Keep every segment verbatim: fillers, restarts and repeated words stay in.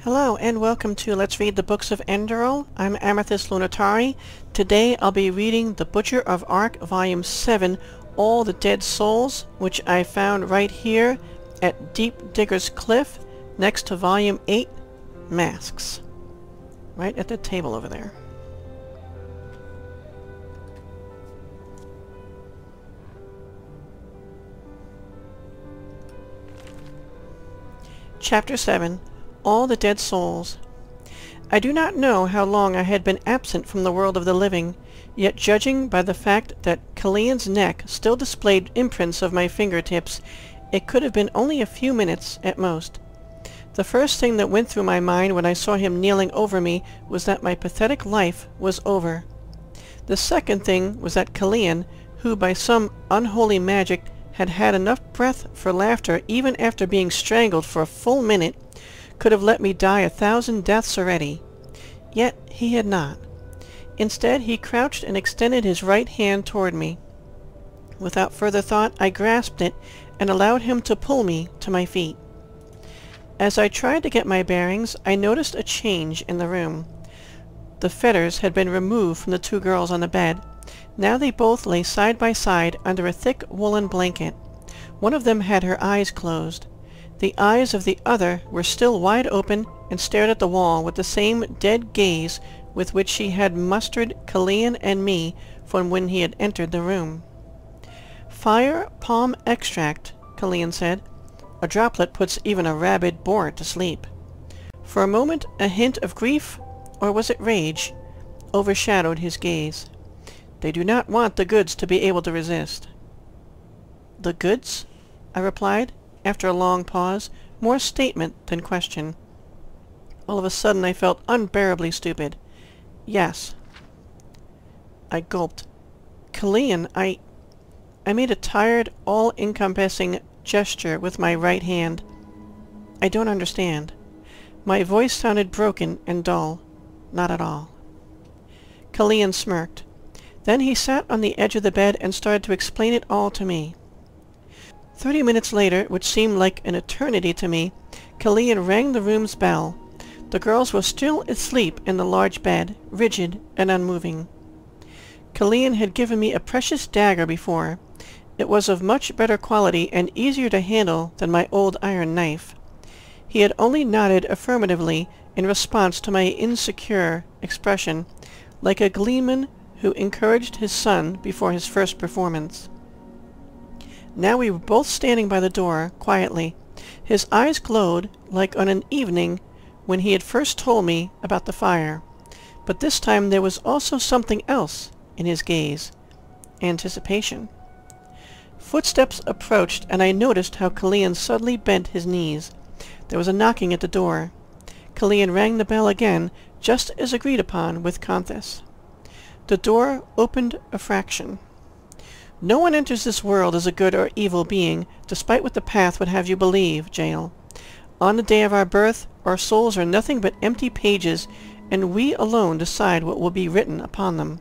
Hello and welcome to Let's Read the Books of Enderal. I'm Amethyst Lunatari. Today I'll be reading The Butcher of Ark, Volume seven, All the Dead Souls, which I found right here at Deep Digger's Cliff, next to Volume eight, Masks. Right at the table over there. Chapter seven. All the Dead Souls. I do not know how long I had been absent from the world of the living, yet judging by the fact that Kalian's neck still displayed imprints of my fingertips, it could have been only a few minutes at most. The first thing that went through my mind when I saw him kneeling over me was that my pathetic life was over. The second thing was that Kalian, who by some unholy magic had had enough breath for laughter even after being strangled for a full minute, could have let me die a thousand deaths already. Yet he had not. Instead, he crouched and extended his right hand toward me. Without further thought, I grasped it and allowed him to pull me to my feet. As I tried to get my bearings, I noticed a change in the room. The fetters had been removed from the two girls on the bed. Now they both lay side by side under a thick woolen blanket. One of them had her eyes closed. The eyes of the other were still wide open and stared at the wall with the same dead gaze with which she had mustered Kalian and me from when he had entered the room. "Fire palm extract," Kalian said. "A droplet puts even a rabid boar to sleep." For a moment a hint of grief, or was it rage, overshadowed his gaze. "They do not want the goods to be able to resist." "The goods?" I replied, after a long pause, more statement than question. All of a sudden I felt unbearably stupid. "Yes." I gulped. "Kalian, I—" I made a tired, all-encompassing gesture with my right hand. "I don't understand." My voice sounded broken and dull. Not at all. Kalian smirked. Then he sat on the edge of the bed and started to explain it all to me. Thirty minutes later, which seemed like an eternity to me, Kalian rang the room's bell. The girls were still asleep in the large bed, rigid and unmoving. Kalian had given me a precious dagger before. It was of much better quality and easier to handle than my old iron knife. He had only nodded affirmatively in response to my insecure expression, like a gleeman who encouraged his son before his first performance. Now we were both standing by the door, quietly. His eyes glowed like on an evening when he had first told me about the fire. But this time there was also something else in his gaze. Anticipation. Footsteps approached, and I noticed how Kalian suddenly bent his knees. There was a knocking at the door. Kalian rang the bell again, just as agreed upon with Conthis. The door opened a fraction. "No one enters this world as a good or evil being, despite what the path would have you believe, Jael. On the day of our birth, our souls are nothing but empty pages, and we alone decide what will be written upon them."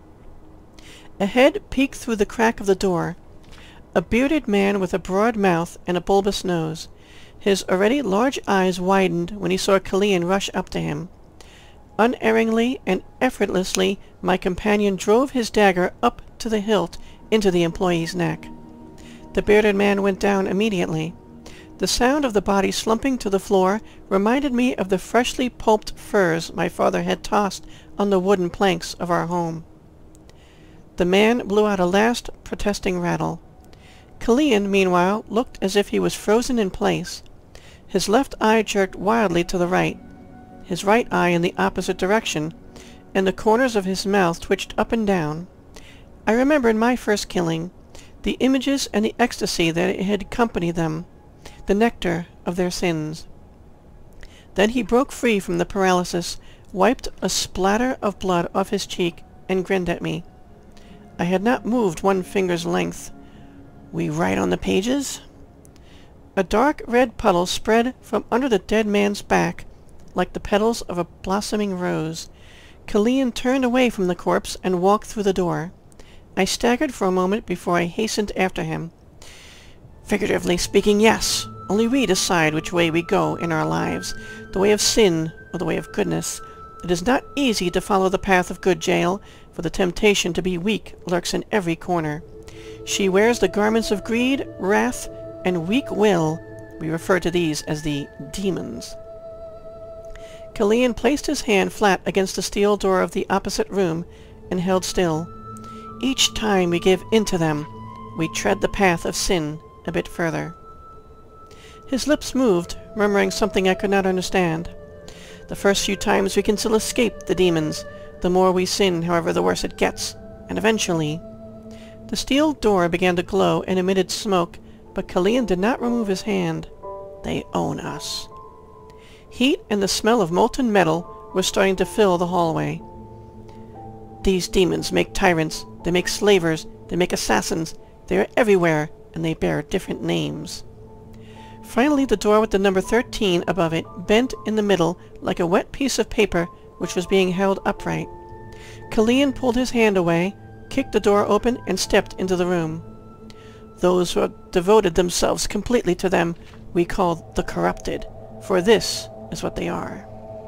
A head peeked through the crack of the door. A bearded man with a broad mouth and a bulbous nose. His already large eyes widened when he saw Kalian rush up to him. Unerringly and effortlessly, my companion drove his dagger up to the hilt into the employee's neck. The bearded man went down immediately. The sound of the body slumping to the floor reminded me of the freshly pulped furs my father had tossed on the wooden planks of our home. The man blew out a last protesting rattle. Kalian, meanwhile, looked as if he was frozen in place. His left eye jerked wildly to the right, his right eye in the opposite direction, and the corners of his mouth twitched up and down. I remembered my first killing, the images and the ecstasy that had accompanied them, the nectar of their sins. Then he broke free from the paralysis, wiped a splatter of blood off his cheek, and grinned at me. I had not moved one finger's length. "We write on the pages?" A dark red puddle spread from under the dead man's back, like the petals of a blossoming rose. Kalian turned away from the corpse and walked through the door. I staggered for a moment before I hastened after him. "Figuratively speaking, yes," Only we decide which way we go in our lives, the way of sin or the way of goodness. It is not easy to follow the path of good, Jael, for the temptation to be weak lurks in every corner. She wears the garments of greed, wrath, and weak will. We refer to these as the demons. Kalian placed his hand flat against the steel door of the opposite room and held still. Each time we give in to them, we tread the path of sin a bit further. His lips moved, murmuring something I could not understand. The first few times we can still escape the demons. The more we sin, however, the worse it gets. And eventually... The steel door began to glow and emitted smoke, but Kalian did not remove his hand. They own us. Heat and the smell of molten metal were starting to fill the hallway. These demons make tyrants, they make slavers, they make assassins. They are everywhere, and they bear different names. Finally, the door with the number thirteen above it bent in the middle like a wet piece of paper which was being held upright. Kalian pulled his hand away, kicked the door open, and stepped into the room. Those who have devoted themselves completely to them we call the corrupted, for this is what they are.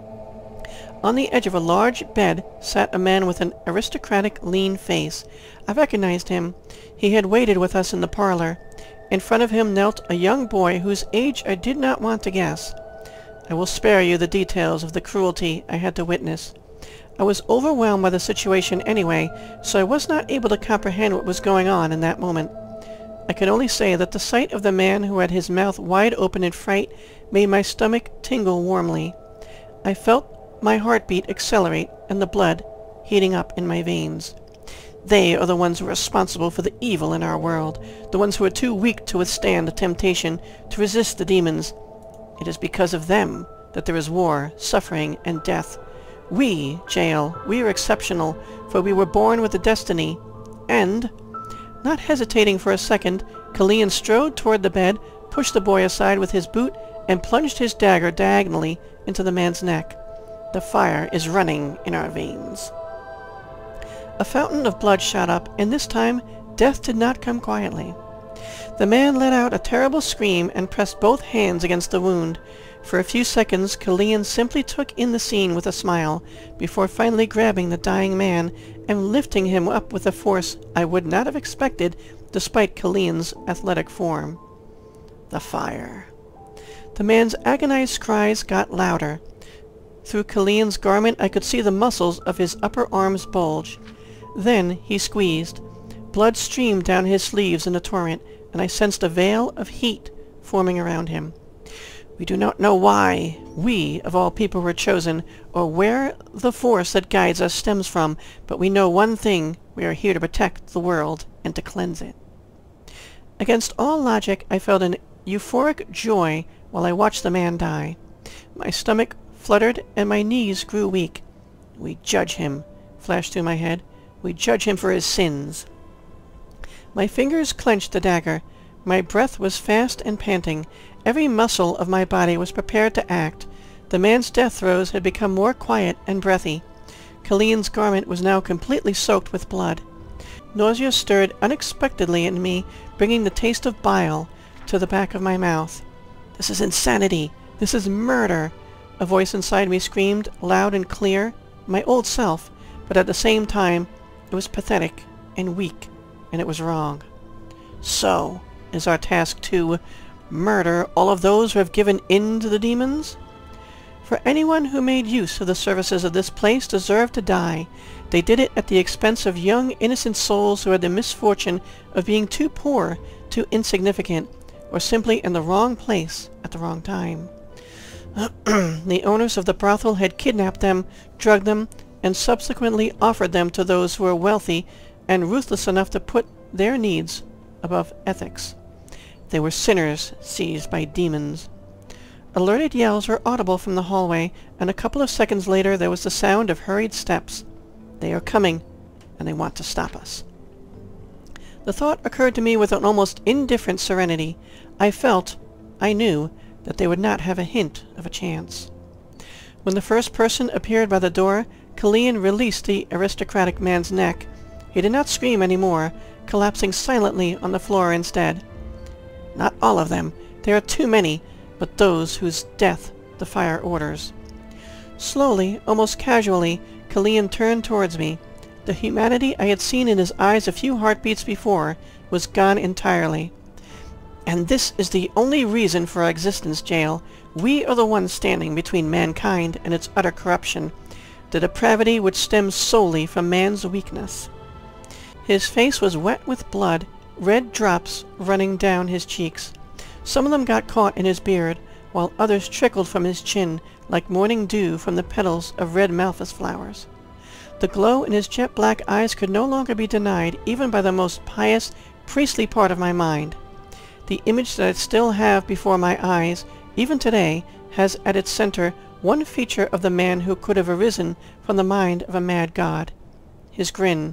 On the edge of a large bed sat a man with an aristocratic, lean face. I recognized him. He had waited with us in the parlor. In front of him knelt a young boy whose age I did not want to guess. I will spare you the details of the cruelty I had to witness. I was overwhelmed by the situation anyway, so I was not able to comprehend what was going on in that moment. I can only say that the sight of the man who had his mouth wide open in fright made my stomach tingle warmly. I felt my heartbeat accelerate and the blood heating up in my veins. They are the ones who are responsible for the evil in our world, the ones who are too weak to withstand the temptation, to resist the demons. It is because of them that there is war, suffering, and death. We, Jael, we are exceptional, for we were born with a destiny. And, not hesitating for a second, Kalian strode toward the bed, pushed the boy aside with his boot, and plunged his dagger diagonally into the man's neck. The fire is running in our veins. A fountain of blood shot up, and this time death did not come quietly. The man let out a terrible scream and pressed both hands against the wound. For a few seconds, Kalian simply took in the scene with a smile, before finally grabbing the dying man and lifting him up with a force I would not have expected despite Kalian's athletic form. The fire. The man's agonized cries got louder. Through Kalian's garment I could see the muscles of his upper arms bulge. Then he squeezed. Blood streamed down his sleeves in a torrent, and I sensed a veil of heat forming around him. We do not know why we, of all people, were chosen, or where the force that guides us stems from, but we know one thing: we are here to protect the world and to cleanse it. Against all logic, I felt an euphoric joy while I watched the man die. My stomach fluttered and my knees grew weak. We judge him, flashed through my head. We judge him for his sins. My fingers clenched the dagger. My breath was fast and panting. Every muscle of my body was prepared to act. The man's death throes had become more quiet and breathy. Kalian's garment was now completely soaked with blood. Nausea stirred unexpectedly in me, bringing the taste of bile to the back of my mouth. This is insanity! This is murder! A voice inside me screamed, loud and clear, my old self, but at the same time it was pathetic and weak, and it was wrong. So, is our task to murder all of those who have given in to the demons? For anyone who made use of the services of this place deserved to die. They did it at the expense of young, innocent souls who had the misfortune of being too poor, too insignificant, or simply in the wrong place at the wrong time. The owners of the brothel had kidnapped them, drugged them, and subsequently offered them to those who were wealthy and ruthless enough to put their needs above ethics. They were sinners seized by demons. Alerted yells were audible from the hallway, and a couple of seconds later there was the sound of hurried steps. They are coming, and they want to stop us. The thought occurred to me with an almost indifferent serenity. I felt, I knew, that they would not have a hint of a chance. When the first person appeared by the door, Kalian released the aristocratic man's neck. He did not scream any more, collapsing silently on the floor instead. Not all of them. There are too many, but those whose death the fire orders. Slowly, almost casually, Kalian turned towards me. The humanity I had seen in his eyes a few heartbeats before was gone entirely. And this is the only reason for our existence, Jael. We are the ones standing between mankind and its utter corruption, the depravity which stems solely from man's weakness. His face was wet with blood, red drops running down his cheeks. Some of them got caught in his beard, while others trickled from his chin like morning dew from the petals of red malthus flowers. The glow in his jet black eyes could no longer be denied even by the most pious, priestly part of my mind. The image that I still have before my eyes, even today, has at its center one feature of the man who could have arisen from the mind of a mad god. His grin.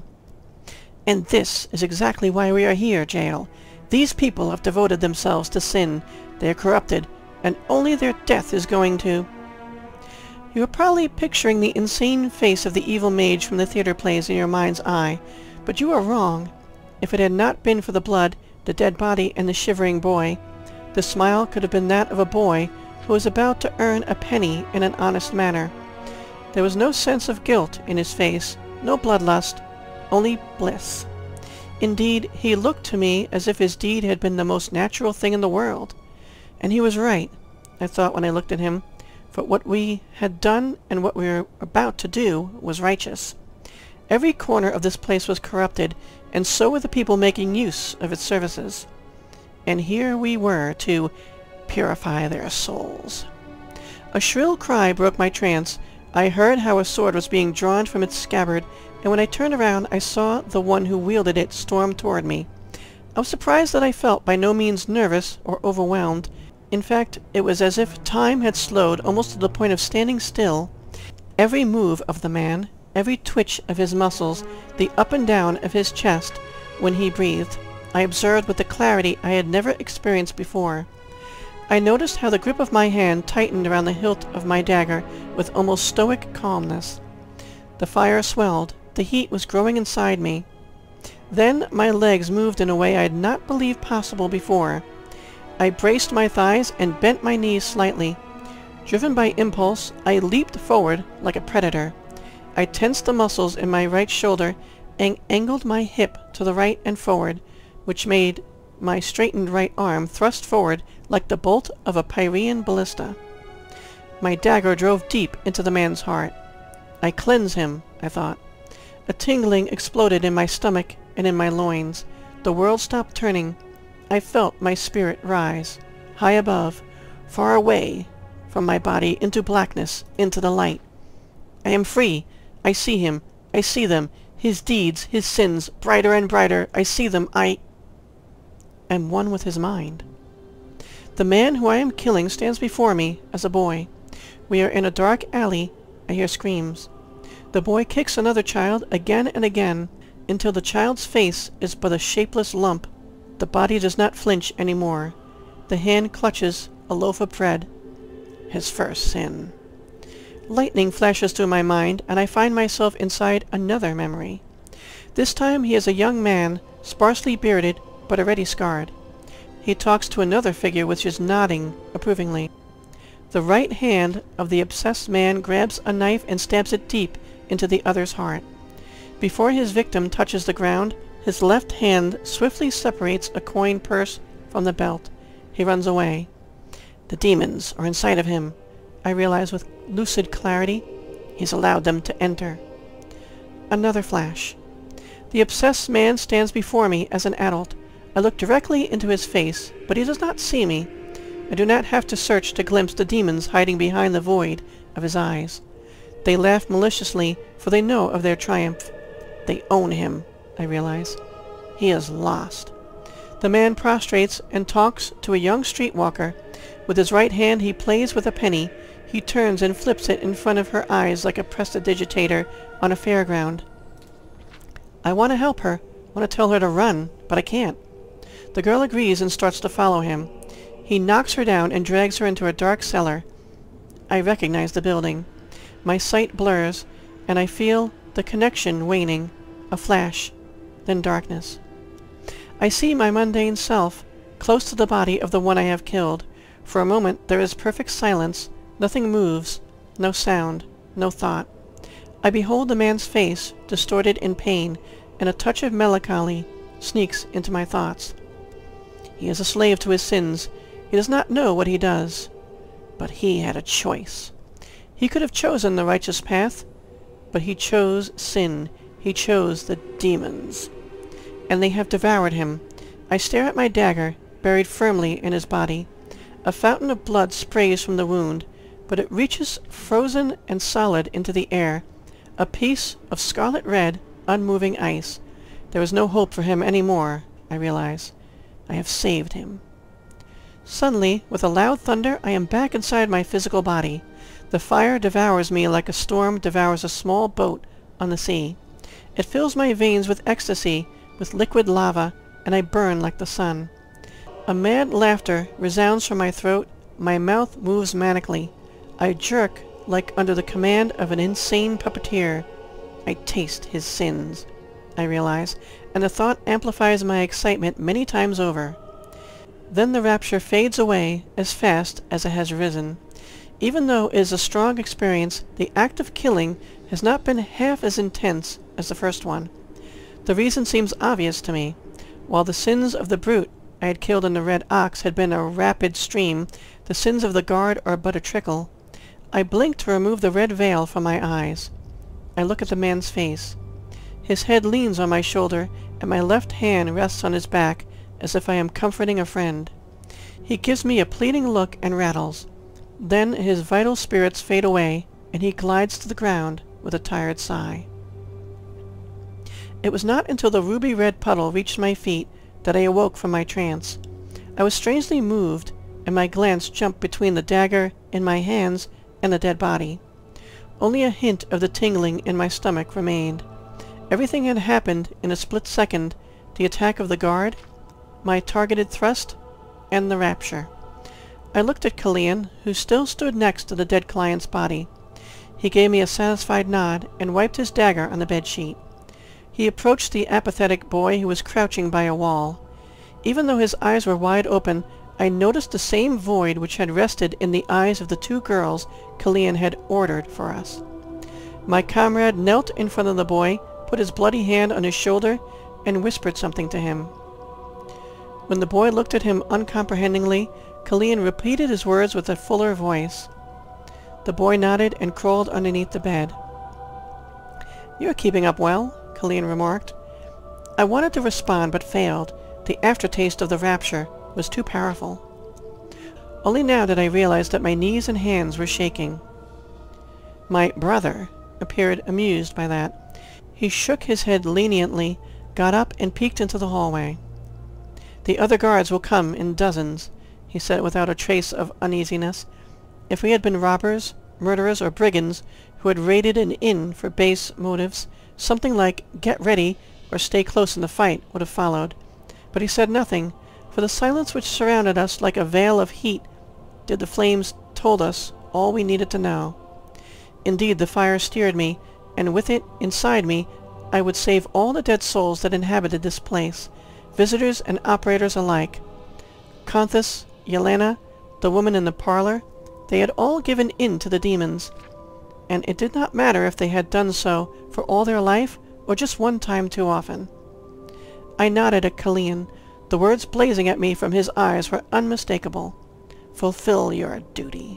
And this is exactly why we are here, Jael. These people have devoted themselves to sin. They are corrupted, and only their death is going to... You are probably picturing the insane face of the evil mage from the theater plays in your mind's eye, but you are wrong. If it had not been for the blood, the dead body, and the shivering boy, the smile could have been that of a boy who was about to earn a penny in an honest manner. There was no sense of guilt in his face, no bloodlust, only bliss. Indeed, he looked to me as if his deed had been the most natural thing in the world. And he was right, I thought when I looked at him, for what we had done and what we were about to do was righteous. Every corner of this place was corrupted, and so were the people making use of its services. And here we were to purify their souls. A shrill cry broke my trance. I heard how a sword was being drawn from its scabbard, and when I turned around I saw the one who wielded it storm toward me. I was surprised that I felt by no means nervous or overwhelmed. In fact, it was as if time had slowed almost to the point of standing still. Every move of the man, every twitch of his muscles, the up and down of his chest when he breathed, I observed with a clarity I had never experienced before. I noticed how the grip of my hand tightened around the hilt of my dagger with almost stoic calmness. The fire swelled. The heat was growing inside me. Then my legs moved in a way I had not believed possible before. I braced my thighs and bent my knees slightly. Driven by impulse, I leaped forward like a predator. I tensed the muscles in my right shoulder and angled my hip to the right and forward, which made my straightened right arm thrust forward like the bolt of a Pyrean ballista. My dagger drove deep into the man's heart. I cleanse him, I thought. A tingling exploded in my stomach and in my loins. The world stopped turning. I felt my spirit rise, high above, far away from my body, into blackness, into the light. I am free. I see him. I see them. His deeds, his sins, brighter and brighter. I see them. I am one with his mind. The man who I am killing stands before me as a boy. We are in a dark alley. I hear screams. The boy kicks another child again and again, until the child's face is but a shapeless lump. The body does not flinch any more. The hand clutches a loaf of bread. His first sin. Lightning flashes through my mind, and I find myself inside another memory. This time he is a young man, sparsely bearded, but already scarred. He talks to another figure which is nodding approvingly. The right hand of the obsessed man grabs a knife and stabs it deep into the other's heart. Before his victim touches the ground, his left hand swiftly separates a coin purse from the belt. He runs away. The demons are inside of him. I realize with lucid clarity. He's allowed them to enter. Another flash. The obsessed man stands before me as an adult. I look directly into his face, but he does not see me. I do not have to search to glimpse the demons hiding behind the void of his eyes. They laugh maliciously, for they know of their triumph. They own him, I realize. He is lost. The man prostrates and talks to a young streetwalker. With his right hand he plays with a penny. He turns and flips it in front of her eyes like a prestidigitator on a fairground. I want to help her. I want to tell her to run, but I can't. The girl agrees and starts to follow him. He knocks her down and drags her into a dark cellar. I recognize the building. My sight blurs, and I feel the connection waning. A flash, then darkness. I see my mundane self, close to the body of the one I have killed. For a moment there is perfect silence. Nothing moves, no sound, no thought. I behold the man's face, distorted in pain, and a touch of melancholy sneaks into my thoughts. He is a slave to his sins. He does not know what he does. But he had a choice. He could have chosen the righteous path, but he chose sin. He chose the demons. And they have devoured him. I stare at my dagger, buried firmly in his body. A fountain of blood sprays from the wound, but it reaches frozen and solid into the air, a piece of scarlet red, unmoving ice. There is no hope for him any more, I realize. I have saved him. Suddenly, with a loud thunder, I am back inside my physical body. The fire devours me like a storm devours a small boat on the sea. It fills my veins with ecstasy, with liquid lava, and I burn like the sun. A mad laughter resounds from my throat. My mouth moves manically. I jerk like under the command of an insane puppeteer. I taste his sins, I realize, and the thought amplifies my excitement many times over. Then the rapture fades away as fast as it has risen. Even though it is a strong experience, the act of killing has not been half as intense as the first one. The reason seems obvious to me. While the sins of the brute I had killed in the red ox had been a rapid stream, the sins of the guard are but a trickle. I blink to remove the red veil from my eyes. I look at the man's face. His head leans on my shoulder, and my left hand rests on his back, as if I am comforting a friend. He gives me a pleading look and rattles. Then his vital spirits fade away, and he glides to the ground with a tired sigh. It was not until the ruby-red puddle reached my feet that I awoke from my trance. I was strangely moved, and my glance jumped between the dagger in my hands and the dead body. Only a hint of the tingling in my stomach remained. Everything had happened in a split second: the attack of the guard, my targeted thrust, and the rapture. I looked at Killian, who still stood next to the dead client's body. He gave me a satisfied nod and wiped his dagger on the bedsheet. He approached the apathetic boy who was crouching by a wall. Even though his eyes were wide open, I noticed the same void which had rested in the eyes of the two girls Killian had ordered for us. My comrade knelt in front of the boy, put his bloody hand on his shoulder, and whispered something to him. When the boy looked at him uncomprehendingly, Killian repeated his words with a fuller voice. The boy nodded and crawled underneath the bed. "You're keeping up well," Killian remarked. I wanted to respond but failed. The aftertaste of the rapture was too powerful. Only now did I realize that my knees and hands were shaking. My brother appeared amused by that. He shook his head leniently, got up, and peeked into the hallway. "The other guards will come in dozens," he said without a trace of uneasiness. If we had been robbers, murderers, or brigands who had raided an inn for base motives, something like "get ready" or "stay close in the fight" would have followed. But he said nothing, for the silence which surrounded us like a veil of heat did the flames told us all we needed to know. Indeed, the fire steered me, and with it, inside me, I would save all the dead souls that inhabited this place, visitors and operators alike. Conthus, Yelena, the woman in the parlor, they had all given in to the demons, and it did not matter if they had done so for all their life or just one time too often. I nodded at Killian. The words blazing at me from his eyes were unmistakable. "Fulfill your duty."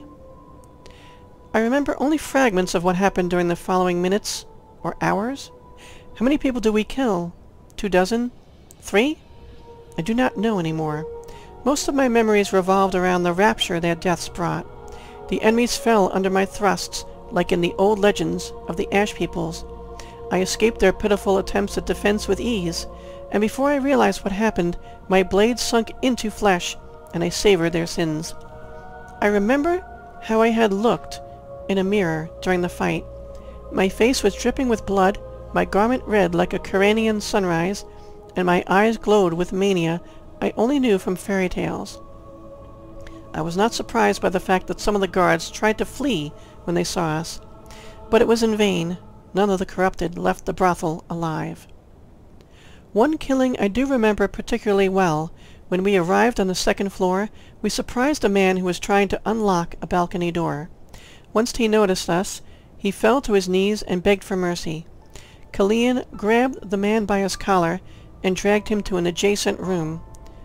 I remember only fragments of what happened during the following minutes or hours. How many people did we kill? Two dozen? Three? I do not know anymore. Most of my memories revolved around the rapture their deaths brought. The enemies fell under my thrusts, like in the old legends of the Ash Peoples. I escaped their pitiful attempts at defense with ease, and before I realized what happened, my blade sunk into flesh, and I savored their sins. I remember how I had looked in a mirror during the fight. My face was dripping with blood, my garment red like a Kyranian sunrise, and my eyes glowed with mania I only knew from fairy tales. I was not surprised by the fact that some of the guards tried to flee when they saw us, but it was in vain. None of the corrupted left the brothel alive. One killing I do remember particularly well, when When we arrived on the second floor, we surprised a man who was trying to unlock a balcony door. Once he noticed us, he fell to his knees and begged for mercy. Kalian grabbed the man by his collar and dragged him to an adjacent room.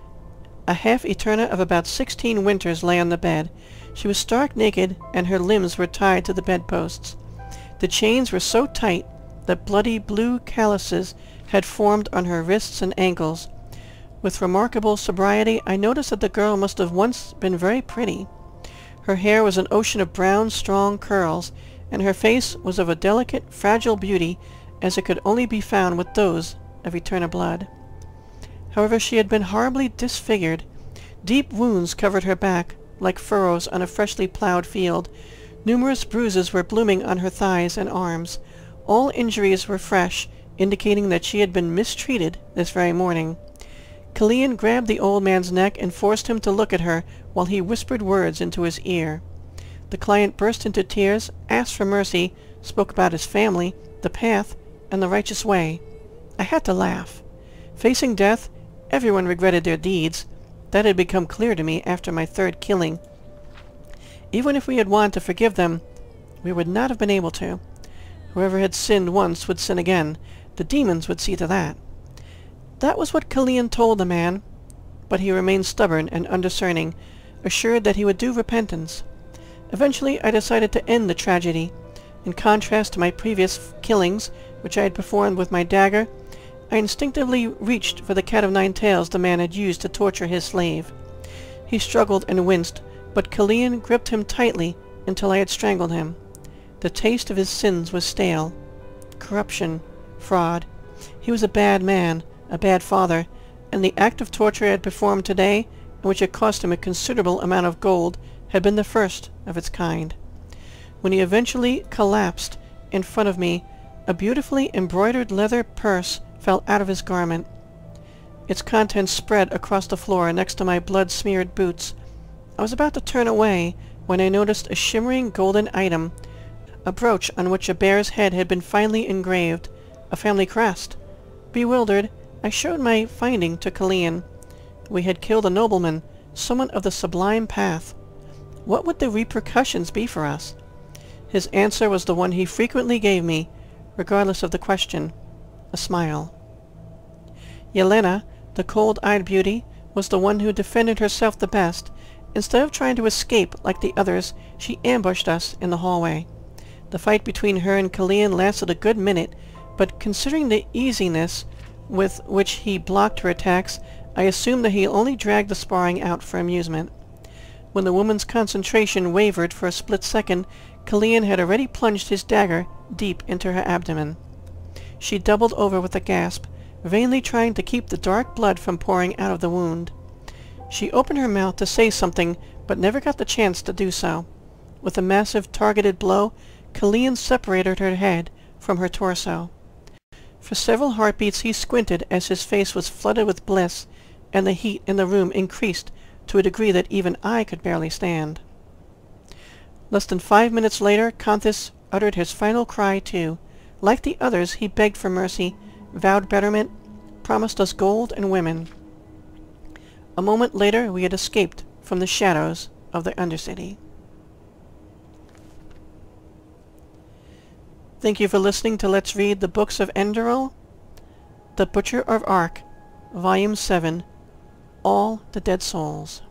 A half-eterna of about sixteen winters lay on the bed. She was stark naked, and her limbs were tied to the bedposts. The chains were so tight that bloody blue calluses had formed on her wrists and ankles. With remarkable sobriety, I noticed that the girl must have once been very pretty. Her hair was an ocean of brown, strong curls, and her face was of a delicate, fragile beauty, as it could only be found with those of eternal blood. However, she had been horribly disfigured. Deep wounds covered her back, like furrows on a freshly plowed field. Numerous bruises were blooming on her thighs and arms. All injuries were fresh, indicating that she had been mistreated this very morning. Kalian grabbed the old man's neck and forced him to look at her while he whispered words into his ear. The client burst into tears, asked for mercy, spoke about his family, the path, and the righteous way. I had to laugh. Facing death, everyone regretted their deeds. That had become clear to me after my third killing. Even if we had wanted to forgive them, we would not have been able to. Whoever had sinned once would sin again. The demons would see to that. That was what Kalian told the man, but he remained stubborn and undiscerning, assured that he would do repentance. Eventually I decided to end the tragedy. In contrast to my previous killings, which I had performed with my dagger, I instinctively reached for the cat of nine tails the man had used to torture his slave. He struggled and winced, but Kalian gripped him tightly until I had strangled him. The taste of his sins was stale. Corruption, fraud. He was a bad man, a bad father, and the act of torture I had performed today, in which it cost him a considerable amount of gold, had been the first of its kind. When he eventually collapsed in front of me, a beautifully embroidered leather purse fell out of his garment. Its contents spread across the floor next to my blood-smeared boots. I was about to turn away when I noticed a shimmering golden item, a brooch on which a bear's head had been finely engraved, a family crest. Bewildered, I showed my finding to Kalian. We had killed a nobleman, someone of the sublime path. What would the repercussions be for us? His answer was the one he frequently gave me, regardless of the question. A smile. Yelena, the cold-eyed beauty, was the one who defended herself the best. Instead of trying to escape like the others, she ambushed us in the hallway. The fight between her and Kalian lasted a good minute, but considering the easiness with which he blocked her attacks, I assumed that he only dragged the sparring out for amusement. When the woman's concentration wavered for a split second, Kalian had already plunged his dagger deep into her abdomen. She doubled over with a gasp, vainly trying to keep the dark blood from pouring out of the wound. She opened her mouth to say something, but never got the chance to do so. With a massive targeted blow, Kalian separated her head from her torso. For several heartbeats he squinted as his face was flooded with bliss, and the heat in the room increased to a degree that even I could barely stand. Less than five minutes later, Kanthus uttered his final cry too. Like the others, he begged for mercy, vowed betterment, promised us gold and women. A moment later, we had escaped from the shadows of the Undercity. Thank you for listening to Let's Read the Books of Enderal, The Butcher of Ark, Volume seven, All the Dead Souls.